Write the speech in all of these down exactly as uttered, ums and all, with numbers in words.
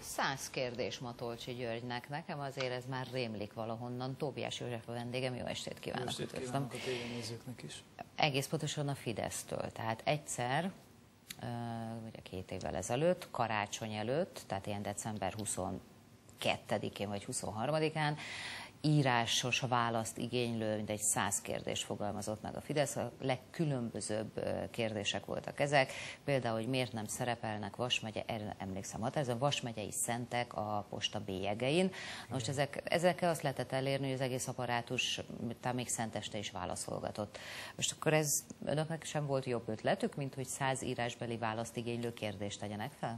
Száz kérdés Matolcsy Györgynek, nekem azért ez már rémlik valahonnan. Tóbiás József a vendégem, jó estét kívánok! Jó estét kívánok a tévénézőknek is! Egész pontosan a Fidesztől, tehát egyszer, ugye két évvel ezelőtt, karácsony előtt, tehát ilyen december huszonkettedikén vagy huszonharmadikán, írásos választ igénylő, mindegy száz kérdést fogalmazott meg a Fidesz. A legkülönbözőbb kérdések voltak ezek. Például, hogy miért nem szerepelnek Vas megye, emlékszem, hát ez a Vas megyei szentek a posta bélyegein. Most ezek, ezekkel azt lehetett elérni, hogy az egész apparátus talán még szenteste is válaszolgatott. Most akkor ez önöknek sem volt jobb ötletük, mint hogy száz írásbeli választ igénylő kérdést tegyenek fel?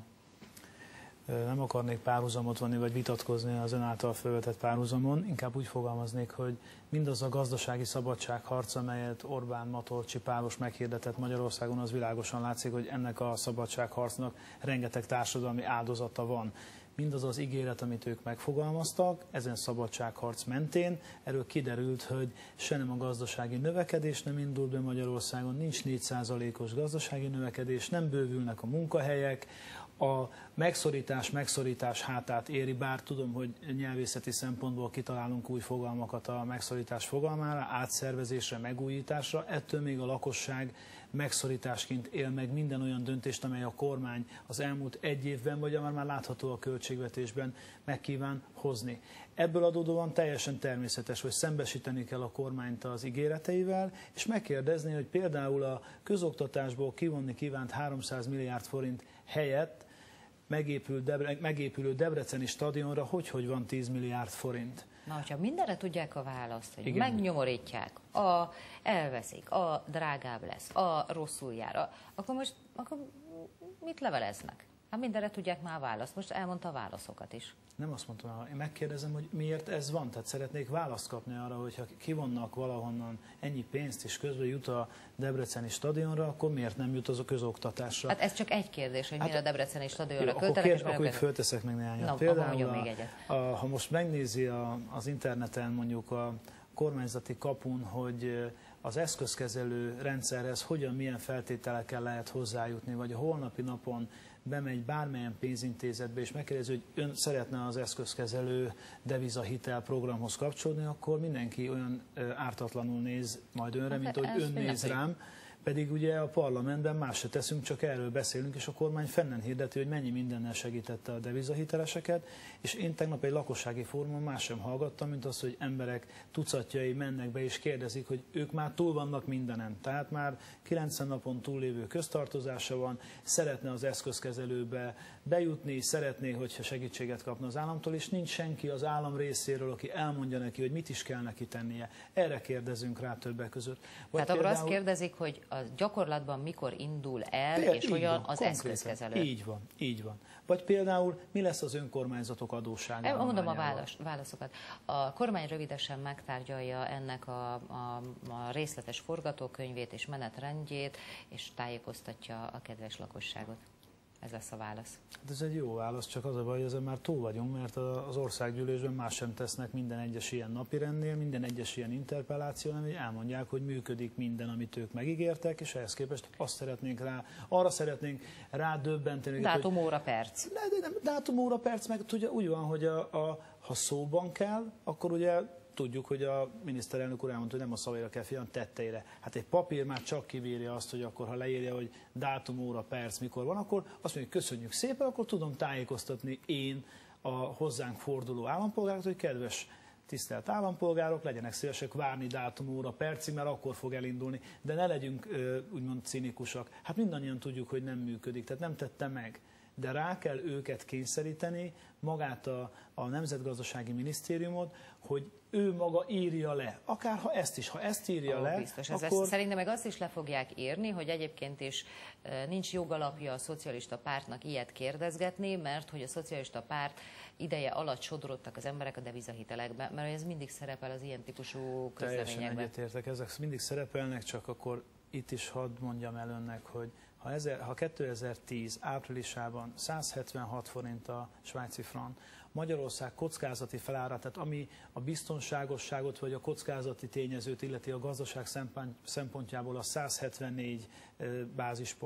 Nem akarnék párhuzamot vonni, vagy vitatkozni az ön által felvetett párhuzamon, inkább úgy fogalmaznék, hogy mindaz a gazdasági szabadságharc, amelyet Orbán, Matolcsy, Pálos meghirdetett Magyarországon, az világosan látszik, hogy ennek a szabadságharcnak rengeteg társadalmi áldozata van. Mindaz az ígéret, amit ők megfogalmaztak, ezen szabadságharc mentén, erről kiderült, hogy se nem a gazdasági növekedés nem indult be Magyarországon, nincs négy százalékos gazdasági növekedés, nem bővülnek a munkahelyek, a megszorítás megszorítás hátát éri, bár tudom, hogy nyelvészeti szempontból kitalálunk új fogalmakat a megszorítás fogalmára, átszervezésre, megújításra, ettől még a lakosság megszorításként él meg minden olyan döntést, amely a kormány az elmúlt egy évben, vagy már már látható a költségvetésben megkíván hozni. Ebből adódóan teljesen természetes, hogy szembesíteni kell a kormányt az ígéreteivel, és megkérdezni, hogy például a közoktatásból kivonni kívánt háromszáz milliárd forint helyett megépül Debre, megépülő debreceni stadionra hogy, hogy van tíz milliárd forint. Na, hogyha mindenre tudják a választ, hogy igen, megnyomorítják, a, elveszik, a drágább lesz, a rosszul jár, akkor most akkor mit leveleznek? Hát mindenre tudják már a választ. Most elmondta a válaszokat is. Nem azt mondtam, én megkérdezem, hogy miért ez van. Tehát szeretnék választ kapni arra, hogyha kivonnak valahonnan ennyi pénzt, és közben jut a debreceni stadionra, akkor miért nem jut az a közoktatásra? Hát ez csak egy kérdés, hogy hát, miért a debreceni stadionra jó, költenek. Akkor, kér, akkor fölteszek meg néhányat. No, Például, még egyet. A, a, ha most megnézi a, az interneten mondjuk a kormányzati kapun, hogy az eszközkezelő rendszerhez hogyan, milyen feltételekkel lehet hozzájutni, vagy a holnapi napon bemegy bármilyen pénzintézetbe, és megkérdezi, hogy ön szeretne az eszközkezelő devizahitel programhoz kapcsolódni, akkor mindenki olyan ártatlanul néz majd önre, mint hogy ön néz rám. Pedig ugye a parlamentben más se teszünk, csak erről beszélünk, és a kormány fennen hirdeti, hogy mennyi mindennel segítette a devizahiteleseket, és én tegnap egy lakossági fórumon más sem hallgattam, mint az, hogy emberek tucatjai mennek be és kérdezik, hogy ők már túl vannak mindenen. Tehát már kilencven napon túllévő köztartozása van, szeretne az eszközkezelőbe bejutni, szeretné, hogyha segítséget kapna az államtól, és nincs senki az állam részéről, aki elmondja neki, hogy mit is kell neki tennie. Erre kérdezünk rá többek között. Vagy Tehát például... akkor azt kérdezik, hogy a gyakorlatban mikor indul el, például, és hogyan az eszközkezelő. Így van, így van. Vagy például mi lesz az önkormányzatok adóssága? Mondom a válasz, válaszokat. A kormány rövidesen megtárgyalja ennek a, a, a részletes forgatókönyvét és menetrendjét, és tájékoztatja a kedves lakosságot. Ez lesz a válasz. Hát ez egy jó válasz, csak az a baj, hogy ezen már túl vagyunk, mert az országgyűlésben más sem tesznek minden egyes ilyen napirendnél, minden egyes ilyen interpelláció, hanem elmondják, hogy működik minden, amit ők megígértek, és ehhez képest azt szeretnénk rá, arra szeretnénk rá döbbenteni. Dátum, óra, perc. De, de nem, dátum, óra, perc, meg ugye úgy van, hogy a, a, ha szóban kell, akkor ugye tudjuk, hogy a miniszterelnök úr elmondta, hogy nem a szavaira kell figyelni, tetteire. Hát egy papír már csak kivírja azt, hogy akkor ha leírja, hogy dátum, óra, perc, mikor van, akkor azt mondjuk, köszönjük szépen, akkor tudom tájékoztatni én a hozzánk forduló állampolgárokat, hogy kedves tisztelt állampolgárok, legyenek szívesek várni dátum, óra, percig, mert akkor fog elindulni, de ne legyünk úgymond cinikusak. Hát mindannyian tudjuk, hogy nem működik, tehát nem tette meg. De rá kell őket kényszeríteni, magát a, a Nemzetgazdasági Minisztériumot, hogy ő maga írja le. Akár ha ezt is, ha ezt írja Ó, le, biztos, akkor... Ez szerintem meg azt is le fogják írni, hogy egyébként is e, nincs jogalapja a szocialista pártnak ilyet kérdezgetni, mert hogy a szocialista párt ideje alatt sodrodtak az emberek a devizahitelekbe, mert ez mindig szerepel az ilyen típusú közleményekben. Teljesen egyetértek, ezek mindig szerepelnek, csak akkor itt is hadd mondjam el önnek, hogy Ha, ezer, ha kétezer-tíz áprilisában száz hetvenhat forint a svájci frank, Magyarország kockázati felárat, tehát ami a biztonságosságot vagy a kockázati tényezőt illeti a gazdaság szempontjából a száz hetvennégy bázispont.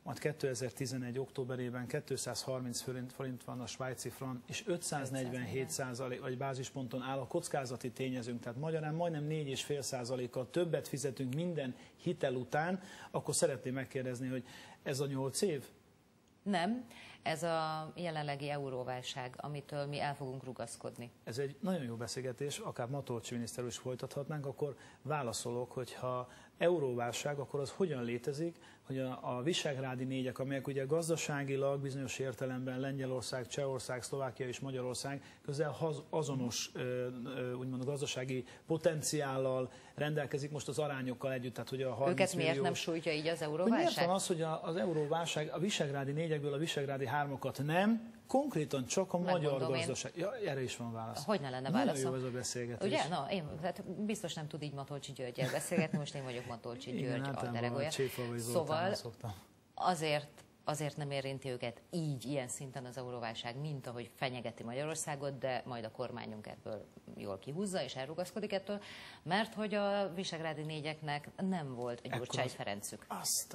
majd kétezer-tizenegy. októberében kétszázharminc forint van a svájci frank, és ötszáznegyvenhét százalék vagy bázisponton áll a kockázati tényezőnk, tehát magyarán majdnem négy egész öt százalékkal többet fizetünk minden hitel után, akkor szeretném megkérdezni, hogy ez a nyolc év? Nem, ez a jelenlegi euróválság, amitől mi el fogunk rugaszkodni. Ez egy nagyon jó beszélgetés, akár Matolcsy miniszter is folytathatnánk, akkor válaszolok, hogy ha euróválság, akkor az hogyan létezik, hogy a, a visegrádi négyek, amelyek ugye gazdaságilag bizonyos értelemben Lengyelország, Csehország, Szlovákia és Magyarország közel azonos úgymond gazdasági potenciállal rendelkezik most az arányokkal együtt, tehát hogy a harminc Őket miért milliós, nem sújtja így az euróválság? Miért van az, hogy a, az euróválság a visegrádi négyekből a visegrádi hármakat nem, konkrétan csak a magyar gazdaság. Ja, erre is van válasz. Hogy ne lenne válasz? Nagyon jó ez a beszélgetés. Ugye? Na, én, hát biztos nem tud így Matolcsy Györggyel beszélgetni, most én vagyok Matolcsy György a deregója. Szóval azért, azért nem érinti őket így, ilyen szinten az euróválság, mint ahogy fenyegeti Magyarországot, de majd a kormányunk ebből jól kihúzza és elrugaszkodik ettől, mert hogy a visegrádi négyeknek nem volt egy Gyurcsány Ferencük.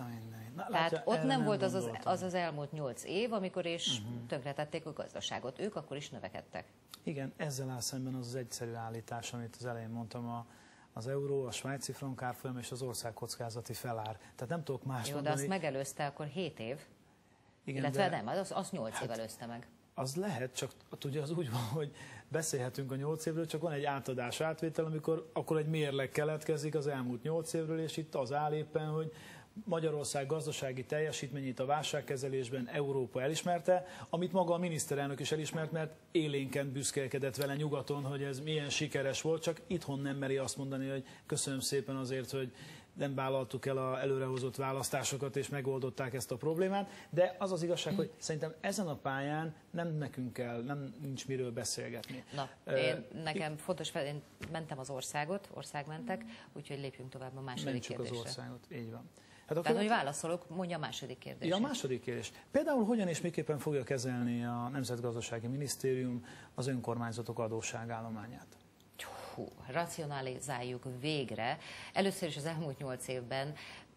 Na, Tehát látja, ott nem volt az az, az az elmúlt nyolc év, amikor is uh-huh. tönkretették a gazdaságot. Ők akkor is növekedtek. Igen, ezzel áll szemben az az egyszerű állítás, amit az elején mondtam, a, az euró, a svájci frank árfolyam és az ország kockázati felár. Tehát nem tudok más Jó, mondani. de azt megelőzte akkor hét év. Igen, illetve de, nem, az, az nyolc hát, év előzte meg. Az lehet, csak ugye az úgy van, hogy beszélhetünk a nyolc évről, csak van egy átadás átvétel, amikor akkor egy mérleg keletkezik az elmúlt nyolc évről, és itt az áll éppen, hogy Magyarország gazdasági teljesítményét a válságkezelésben Európa elismerte, amit maga a miniszterelnök is elismert, mert élénken büszkélkedett vele nyugaton, hogy ez milyen sikeres volt, csak itthon nem meri azt mondani, hogy köszönöm szépen azért, hogy nem vállaltuk el az előrehozott választásokat, és megoldották ezt a problémát, de az az igazság, hogy szerintem ezen a pályán nem nekünk kell, nem nincs miről beszélgetni. Na, én, nekem itt, fontos, fel, én mentem az országot, országmentek, úgyhogy lépjünk tovább a második mentsük kérdésre. az országot, így van. Hát Tehát, hogy válaszolok, mondja a második kérdést. Ja, a második kérdés. Például hogyan és miképpen fogja kezelni a Nemzetgazdasági Minisztérium az önkormányzatok adósságállományát? Hú, racionalizáljuk végre. Először is az elmúlt nyolc évben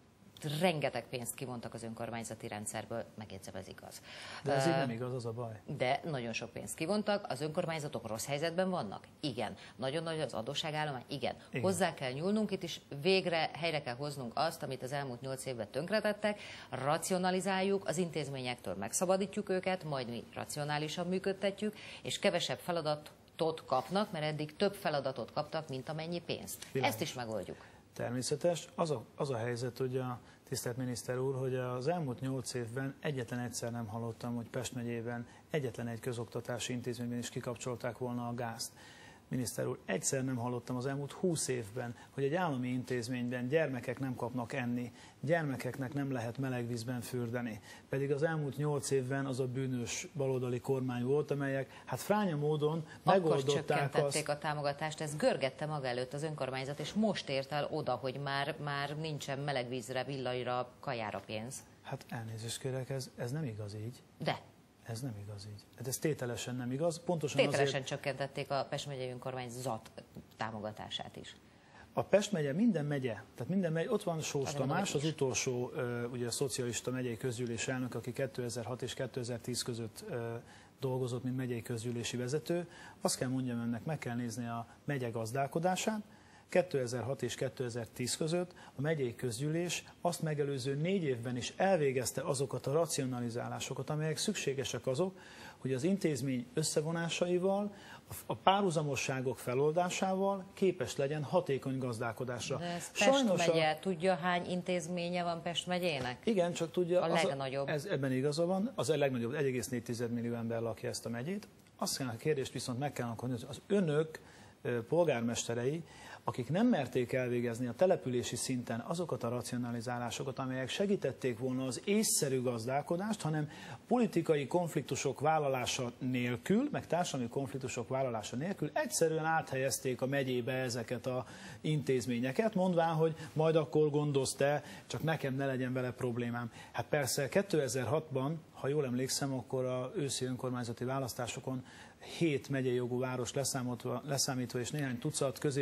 rengeteg pénzt kivontak az önkormányzati rendszerből, megjegyzem, ez igaz. De ez uh, így nem igaz, az a baj. De nagyon sok pénzt kivontak, az önkormányzatok rossz helyzetben vannak? Igen. Nagyon nagy az adósságállomány? Igen. Igen. Hozzá kell nyúlnunk, itt is végre helyre kell hoznunk azt, amit az elmúlt nyolc évben tönkretettek, racionalizáljuk, az intézményektől megszabadítjuk őket, majd mi racionálisan működtetjük, és kevesebb feladat kapnak, mert eddig több feladatot kaptak, mint amennyi pénzt. Világos. Ezt is megoldjuk. Természetes. Az a, az a helyzet, hogy a tisztelt miniszter úr, hogy az elmúlt nyolc évben egyetlen egyszer nem hallottam, hogy Pest megyében egyetlen egy közoktatási intézményben is kikapcsolták volna a gázt. Miniszter úr, egyszer nem hallottam az elmúlt húsz évben, hogy egy állami intézményben gyermekek nem kapnak enni, gyermekeknek nem lehet meleg vízben fürdeni. Pedig az elmúlt nyolc évben az a bűnös baloldali kormány volt, amelyek hát fránya módon megoldották Akkor csökkentették azt... a támogatást, ez görgette maga előtt az önkormányzat, és most ért el oda, hogy már, már nincsen meleg vízre, villanyra, kajára pénz. Hát elnézést kérek, ez, ez nem igaz így. De. Ez nem igaz így. Hát ez tételesen nem igaz. Pontosan tételesen azért... csökkentették a Pest megyei önkormányzat támogatását is. A Pest megye, minden megye, tehát minden megye, ott van Sós Tamás, az utolsó ugye, a szocialista megyei közgyűlés elnök, aki kétezer-hat és kétezer-tíz között dolgozott, mint megyei közgyűlési vezető. Azt kell mondjam önnek, meg kell nézni a megye gazdálkodását. kétezer-hat és kétezer-tíz között a megyei közgyűlés azt megelőző négy évben is elvégezte azokat a racionalizálásokat, amelyek szükségesek azok, hogy az intézmény összevonásaival, a párhuzamosságok feloldásával képes legyen hatékony gazdálkodásra. De ez Pest Sajnos megye, a... tudja hány intézménye van Pest megyének? Igen, csak tudja... A legnagyobb. A, ez, ebben igaza van, az a legnagyobb, egy egész négy millió ember lakja ezt a megyét. Azt kell a kérdést viszont meg kell akarni, hogy az önök polgármesterei, akik nem merték elvégezni a települési szinten azokat a racionalizálásokat, amelyek segítették volna az észszerű gazdálkodást, hanem politikai konfliktusok vállalása nélkül, meg társadalmi konfliktusok vállalása nélkül egyszerűen áthelyezték a megyébe ezeket az intézményeket, mondván, hogy majd akkor gondoz te, csak nekem ne legyen vele problémám. Hát persze kétezer-hatban, ha jól emlékszem, akkor az őszi önkormányzati választásokon hét megyei jogú város leszámítva és néhány tucat középvárosi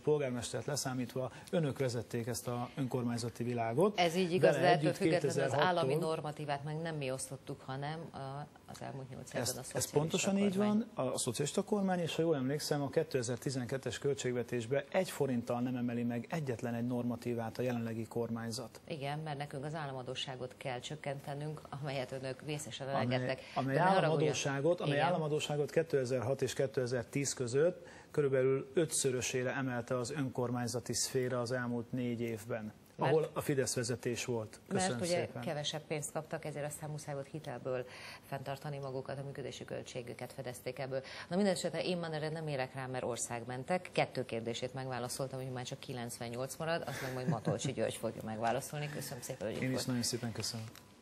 polgármestert leszámítva önök vezették ezt az önkormányzati világot. Ez így igaz, de ettől függetlenül az állami kétezer-hattól normatívát meg nem mi osztottuk, hanem az elmúlt nyolc évben a szocialista Ez pontosan kormány. így van, a, a szocialista kormány, és ha jól emlékszem, a kétezer-tizenkettes költségvetésbe egy forinttal nem emeli meg egyetlen egy normatívát a jelenlegi kormányzat. Igen, mert nekünk az államadósságot kell csökkentenünk, amelyet önök vészesen elegettek. Amely, amely államadósságot, amely államadósságot kétezer-hat és kétezer-tíz között körülbelül ötszörösére emelte az önkormányzati szféra az elmúlt négy évben, mert, ahol a Fidesz vezetés volt. Köszönöm mert ugye szépen. kevesebb pénzt kaptak, ezért aztán muszáj volt hitelből fenntartani magukat, a működési költségüket fedezték ebből. Na minden esetre én már erre nem érek rá, mert országmentek. Kettő kérdését megválaszoltam, hogy már csak kilencvennyolc marad, azt meg majd Matolcsy György fogja megválaszolni. Köszönöm szépen, hogy itt Én is volt. nagyon szépen köszönöm.